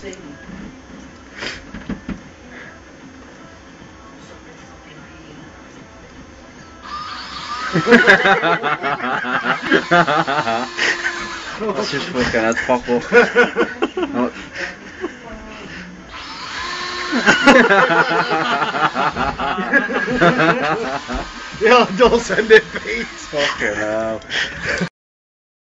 Als je voor kan het pak op. Ja, dat zijn de beet. Fucking hell.